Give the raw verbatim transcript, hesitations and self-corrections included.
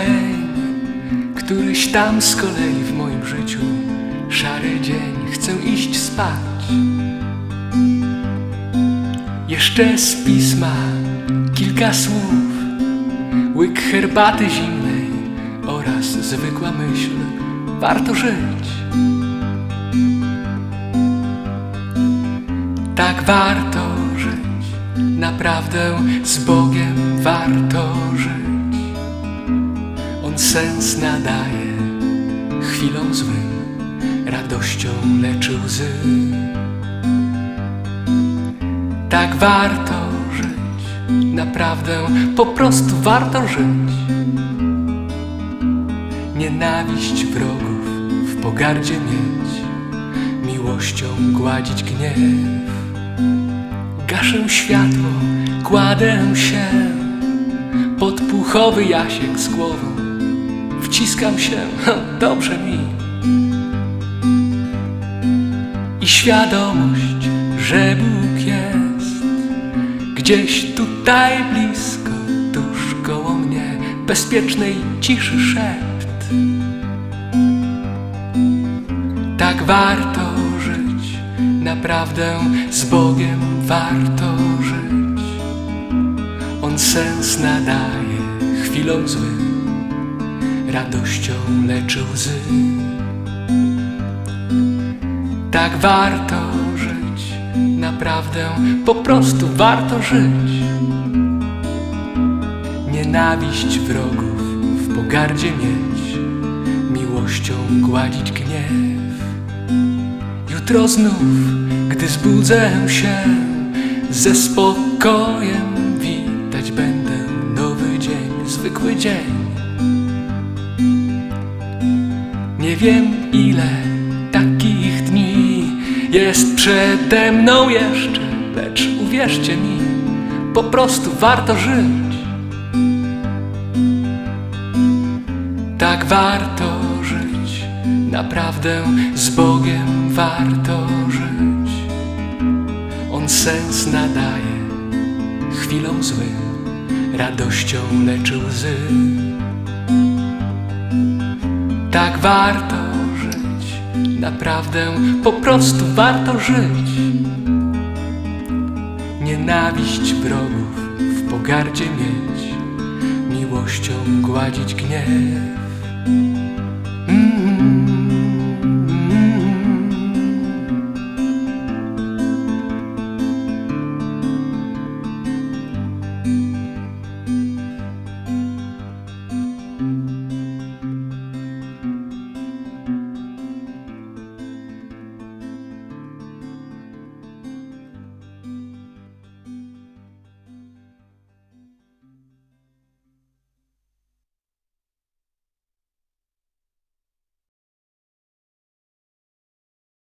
dzień, któryś tam z kolei w moim życiu, szary dzień, chcę iść spać. Jeszcze z pisma kilka słów, łyk herbaty zimnej oraz zwykła myśl, warto żyć. Tak warto żyć, naprawdę z Bogiem warto żyć. On sens nadaje chwilom złym, radością leczy łzy. Tak warto żyć, naprawdę po prostu warto żyć. Nienawiść wrogów w pogardzie mieć, miłością gładzić gniew. Gaszę światło, kładę się pod puchowy jasiek z głową. Wciskam się, dobrze mi. I świadomość, że Bóg jest gdzieś tutaj blisko, tuż koło mnie, bezpiecznej ciszy szept. Tak warto żyć, naprawdę z Bogiem warto żyć. On sens nadaje chwilom złym, radością leczy łzy. Tak warto żyć, naprawdę po prostu warto żyć. Nienawiść wrogów w pogardzie mieć, miłością gładzić gniew. Jutro znów, gdy zbudzę się, ze spokojem witać będę nowy dzień, zwykły dzień. Nie wiem ile takich dni jest przede mną jeszcze, lecz uwierzcie mi, po prostu warto żyć. Tak warto żyć, naprawdę z Bogiem warto żyć. On sens nadaje chwilom złym, radością leczy łzy. Tak warto żyć, naprawdę po prostu warto żyć. Nienawiść wrogów w pogardzie mieć, miłością gładzić gniew.